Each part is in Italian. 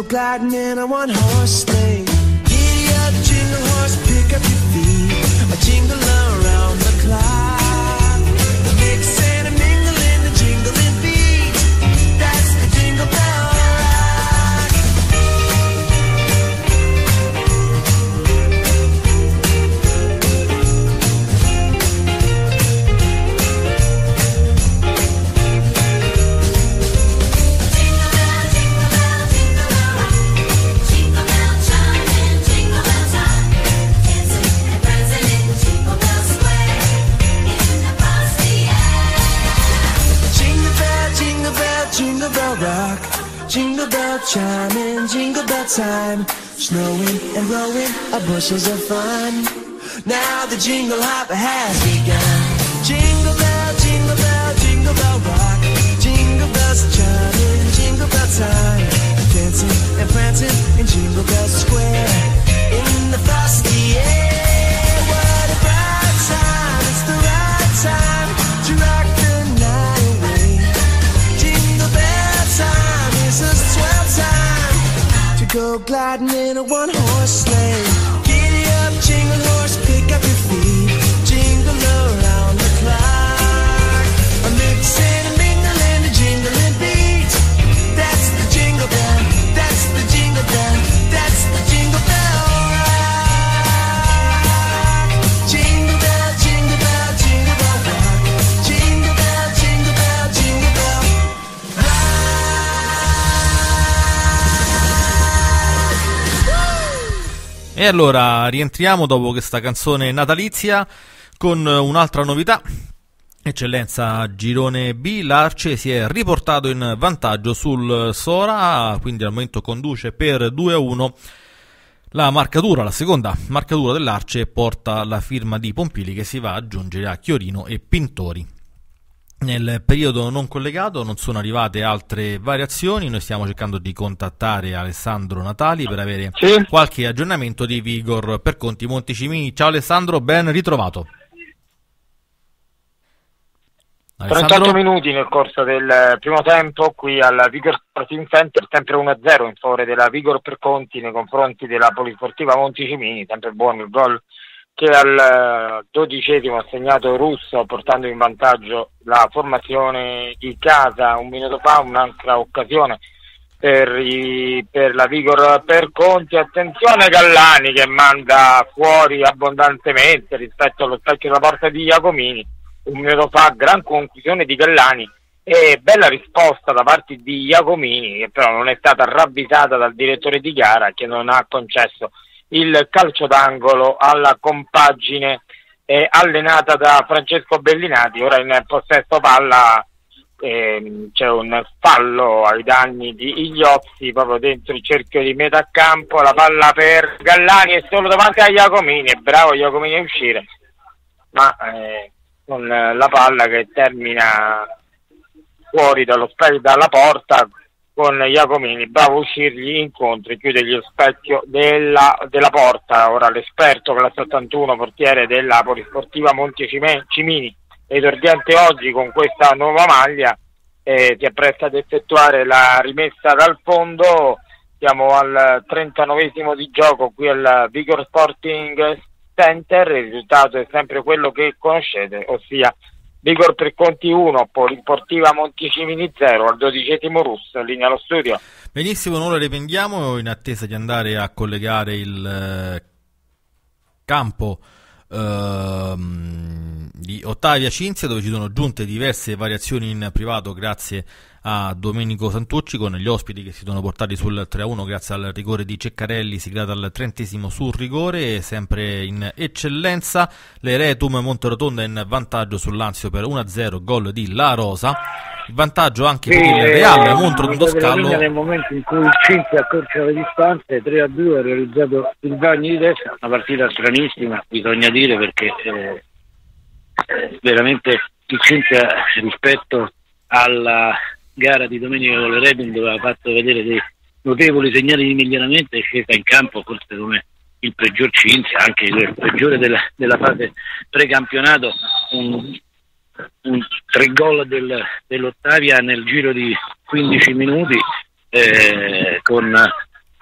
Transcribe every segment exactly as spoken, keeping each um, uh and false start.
gliding in a one-horse sleigh. Giddy up, jingle horse, pick up your feet. A jingle around the clock. Mix and a mingle in the jingling beat. That's the Jingle Bell Rock. Jingle bell rock, jingle bell chime, jingle bell time. Snowing and blowing, our bushels of fun. Now the jingle hop has begun. Jingle bell, jingle bell, jingle bell rock. Jingle bells chime, jingle bell time. Dancing and prancing in Jingle Bell Square. In the frosty air, what a bright time. It's the right time to rock the night away. Time is a swell time to go gliding in a one-horse sleigh. Giddy up, jingle horse, pick up your feet. Jingle around the clock. A mix and a mingle and a jingling beat. That's the jingle bell, that's the jingle bell, that's the Jingle Bell Rock. Jingle bell, jingle bell, jingle bell rock. Jingle bell, jingle bell, jingle bell rock. E allora rientriamo dopo questa canzone natalizia con un'altra novità. Eccellenza Girone B, l'Arce si è riportato in vantaggio sul Sora, quindi al momento conduce per due a uno. La marcatura, la seconda marcatura dell'Arce porta la firma di Pompili, che si va ad aggiungere a Chiorino e Pintori. Nel periodo non collegato non sono arrivate altre variazioni, noi stiamo cercando di contattare Alessandro Natali per avere sì. qualche aggiornamento di Vigor Perconti Monticimini. Ciao Alessandro, ben ritrovato. Alessandro? trentotto minuti nel corso del primo tempo qui al Vigor Sporting Center, sempre uno a zero in favore della Vigor Perconti nei confronti della Polisportiva Monticimini. Sempre buono il gol che al dodicesimo ha segnato Russo, portando in vantaggio la formazione di casa. Un minuto fa un'altra occasione per, i, per la Vigor Perconti. Attenzione Gallani che manda fuori abbondantemente rispetto allo specchio della porta di Iacomini. Un minuto fa gran conclusione di Gallani e bella risposta da parte di Iacomini, che però non è stata ravvisata dal direttore di gara, che non ha concesso il calcio d'angolo alla compagine eh, allenata da Francesco Bellinati. Ora in possesso palla eh, c'è un fallo ai danni di Igliozzi proprio dentro il cerchio di metà campo. La palla per Gallani è solo davanti a Iacomini, è bravo Iacomini a uscire, ma eh, con la palla che termina fuori dallo specchio, dalla porta, con Iacomini bravo a uscirgli incontro e chiude lo specchio della, della porta. Ora l'esperto classe ottantuno, portiere della Polisportiva Monticimini, esordiente oggi con questa nuova maglia, eh, si appresta ad effettuare la rimessa dal fondo. Siamo al trentanovesimo di gioco qui al Vigor Sporting Center. Il risultato è sempre quello che conoscete, ossia Vigor Perconti uno, Polisportiva Monticimini zero. Al dodicesimo Russo, linea allo studio. Benissimo, noi lo riprendiamo in attesa di andare a collegare il eh, campo ehm, di Ottavia Cinzia, dove ci sono giunte diverse variazioni in privato grazie a Domenico Santucci, con gli ospiti che si sono portati sul tre a uno grazie al rigore di Ceccarelli siglato al trentesimo sul rigore. Sempre in eccellenza l'Eretum Monterotonda in vantaggio sull'Anzio per uno a zero, gol di La Rosa. Il vantaggio anche sì, per il Real Monterotondo Scalo. Nel momento in cui il Cinzia accorcia le distanze, tre a due ha realizzato il bagno di testa. Una partita stranissima, bisogna dire, perché eh, veramente il Cinzia rispetto alla gara di domenica con l'Eretum dove ha fatto vedere dei notevoli segnali di miglioramento, è scesa in campo forse come il peggior Cinzia, anche il peggiore della, della fase precampionato. Un, un tre gol del, dell'Ottavia nel giro di quindici minuti, eh, con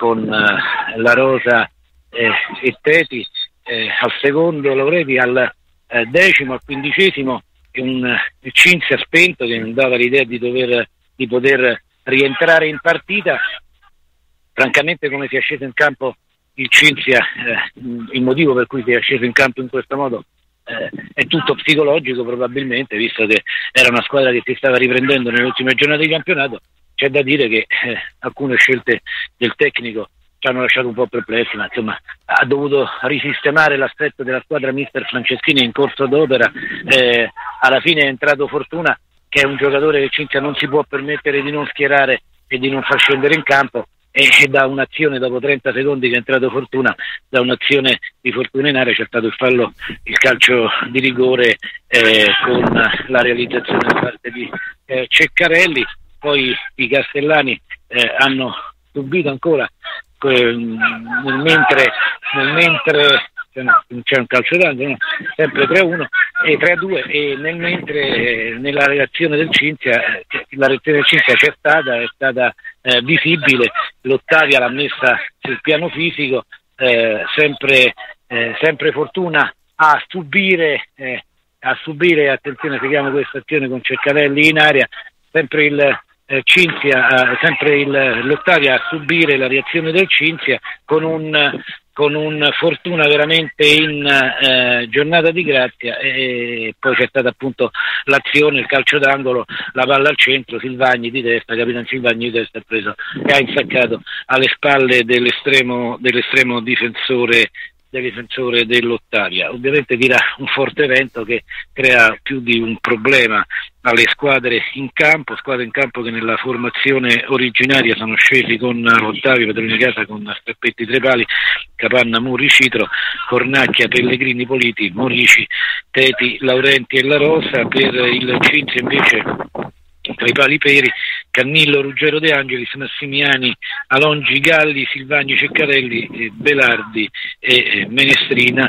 con eh, La Rosa eh, e Teti, eh, al secondo Laureti, al eh, decimo, al quindicesimo un eh, Cinzia spento che non dava l'idea di dover di poter rientrare in partita. Francamente, come si è sceso in campo il Cinzia, eh, il motivo per cui si è sceso in campo in questo modo eh, è tutto psicologico probabilmente, visto che era una squadra che si stava riprendendo nelle ultime giornate di campionato. C'è da dire che eh, alcune scelte del tecnico ci hanno lasciato un po' perplessi, ma insomma ha dovuto risistemare l'aspetto della squadra mister Franceschini in corso d'opera. Eh, alla fine è entrato Fortuna, che è un giocatore che Cinzia non si può permettere di non schierare e di non far scendere in campo, e, e da un'azione, dopo trenta secondi che è entrato Fortuna, da un'azione di Fortuna in area c'è stato il fallo, il calcio di rigore eh, con la realizzazione da parte di eh, Ceccarelli. Poi i castellani eh, hanno subito ancora eh, nel mentre, nel mentre c'è un calcio d'angolo, no? Sempre tre a uno e tre a due, e nel mentre eh, nella reazione del Cinzia, eh, la reazione del Cinzia c'è stata, è stata eh, visibile. L'Ottavia l'ha messa sul piano fisico, eh, sempre, eh, sempre Fortuna a subire, eh, a subire, attenzione, si chiama questa azione con Ceccarelli in aria, sempre il eh, Cinzia, eh, sempre il, l'Ottavia a subire la reazione del Cinzia con un con un Fortuna veramente in eh, giornata di grazia, e poi c'è stata appunto l'azione, il calcio d'angolo, la palla al centro, Silvagni di testa, Capitan Silvagni di testa ha preso e ha insaccato alle spalle dell'estremo, dell'estremo difensore del difensore dell'Ottavia. Ovviamente tira un forte vento che crea più di un problema alle squadre in campo, squadre in campo che nella formazione originaria sono scesi con l'Ottavia, Pedroni Casa con Strappetti Trepali, Capanna, Murri, Citro, Cornacchia, Pellegrini, Politi, Morici, Teti, Laurenti e La Rosa. Per il Cinzia invece tra i pali Peri, Cannillo, Ruggero De Angelis, Massimiani, Alongi, Galli, Silvagni, Ceccarelli, eh, Belardi e eh, Menestrina.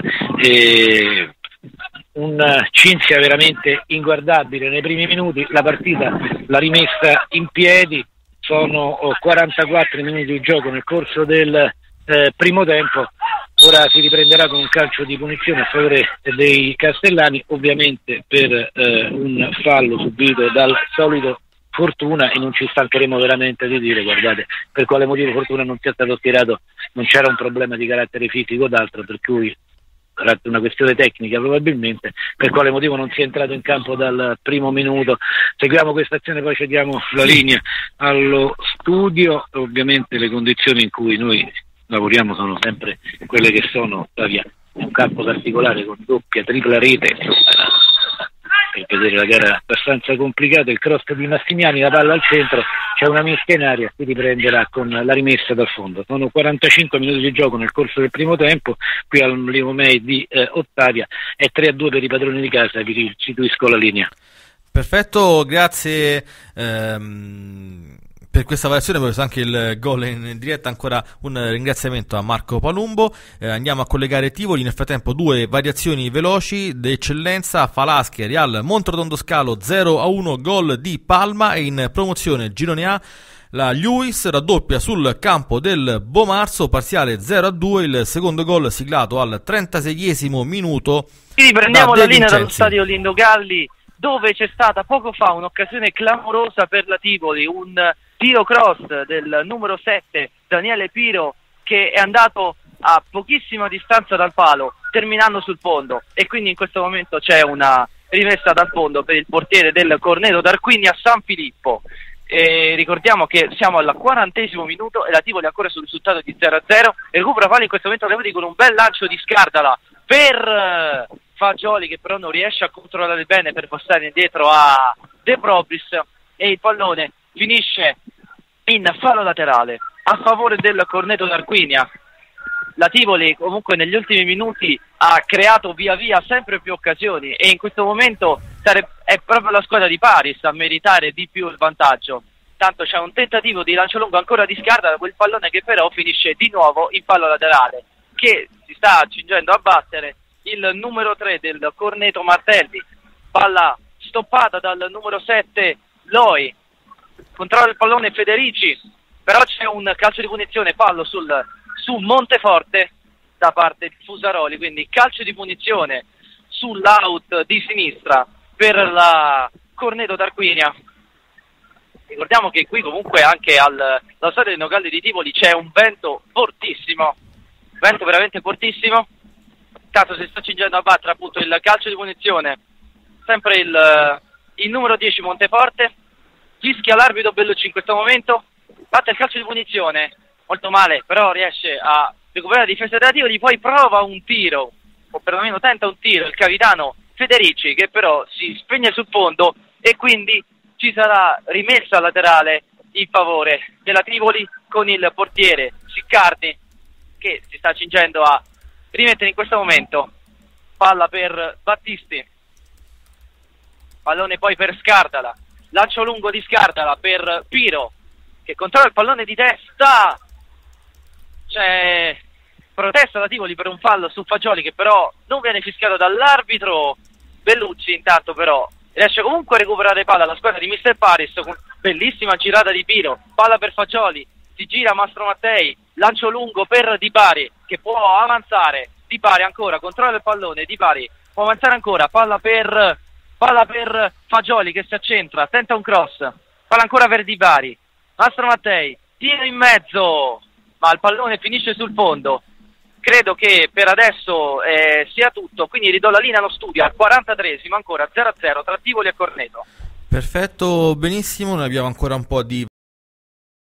Eh, un Cinzia veramente inguardabile nei primi minuti. La partita l'ha rimessa in piedi, sono quarantaquattro minuti di gioco nel corso del eh, primo tempo. Ora si riprenderà con un calcio di punizione a favore dei castellani, ovviamente per eh, un fallo subito dal solito Fortuna, e non ci stancheremo veramente di dire, guardate, per quale motivo Fortuna non sia stato schierato. Non c'era un problema di carattere fisico o d'altro, per cui una questione tecnica probabilmente, per quale motivo non si è entrato in campo dal primo minuto. Seguiamo questa azione, poi cediamo la linea allo studio. Ovviamente le condizioni in cui noi lavoriamo sono sempre quelle che sono, tuttavia un campo particolare con doppia, tripla rete, per vedere la gara abbastanza complicata. Il cross di Massimiani, la palla al centro, c'è una mischia in aria, si riprenderà con la rimessa dal fondo. Sono quarantacinque minuti di gioco nel corso del primo tempo qui al Liomei di eh, Ottavia, è tre a due per i padroni di casa. Vi restituisco la linea. Perfetto, grazie ehm, per questa variazione, per anche il gol in diretta. Ancora un ringraziamento a Marco Palumbo. Eh, andiamo a collegare Tivoli. Nel frattempo due variazioni veloci d'eccellenza: Falaschi, Real Montrotondo Scalo zero a uno, gol di Palma, e in promozione Girone A la Lewis raddoppia sul campo del Bomarzo, parziale zero a due, il secondo gol siglato al trentaseiesimo minuto. Quindi prendiamo la linea dallo stadio Lindo Galli, dove c'è stata poco fa un'occasione clamorosa per la Tivoli, un tiro cross del numero sette Daniele Piro, che è andato a pochissima distanza dal palo, terminando sul fondo, e quindi in questo momento c'è una rimessa dal fondo per il portiere del Corneto d'Arquini a San Filippo. E ricordiamo che siamo al quarantesimo minuto e la Tivoli ancora sul risultato di zero a zero, e recupera palla in questo momento Levati con un bel lancio di Scardala per Fagioli, che però non riesce a controllare bene per passare indietro a De Probis, e il pallone finisce in fallo laterale a favore del Corneto d'Arquinia. La Tivoli comunque negli ultimi minuti ha creato via via sempre più occasioni, e in questo momento è proprio la squadra di Paris a meritare di più il vantaggio. Tanto c'è un tentativo di lancio lungo ancora di Scarda, quel pallone che però finisce di nuovo in fallo laterale, che si sta accingendo a battere il numero tre del Corneto Martelli. Palla stoppata dal numero sette Loi, controlla il pallone Federici, però c'è un calcio di punizione, fallo sul, su Monteforte da parte di Fusaroli, quindi calcio di punizione sull'out di sinistra per la Corneto Tarquinia. Ricordiamo che qui comunque anche al, allo stadio dei Nogalli di Tivoli c'è un vento fortissimo, vento veramente fortissimo. Caso si sta cingendo a battere appunto il calcio di punizione, sempre il, il numero dieci Monteforte, fischia l'arbitro Bellucci in questo momento, batte il calcio di punizione, molto male, però riesce a recuperare la difesa della Tivoli, poi prova un tiro, o perlomeno tenta un tiro, il capitano Federici, che però si spegne sul fondo e quindi ci sarà rimessa laterale in favore della Tivoli con il portiere Siccardi che si sta cingendo a rimettere in questo momento. Palla per Battisti, pallone poi per Scardala, lancio lungo di Scardala per Piro che controlla il pallone di testa, c'è protesta da Tivoli per un fallo su Fagioli che però non viene fischiato dall'arbitro. Bellucci intanto però riesce comunque a recuperare palla la squadra di mister Paris con bellissima girata di Piro, palla per Fagioli, si gira Mastro Mattei, lancio lungo per Di Bari che può avanzare, Di Bari ancora, controlla il pallone, Di Bari può avanzare ancora, palla per palla per Fagioli che si accentra, tenta un cross, palla ancora per Di Bari, Mastro Mattei, tiro in mezzo, ma il pallone finisce sul fondo. Credo che per adesso eh, sia tutto, quindi ridò la linea allo studio al quarantatreesimo, ancora zero a zero tra Tivoli e Corneto. Perfetto, benissimo, noi abbiamo ancora un po' di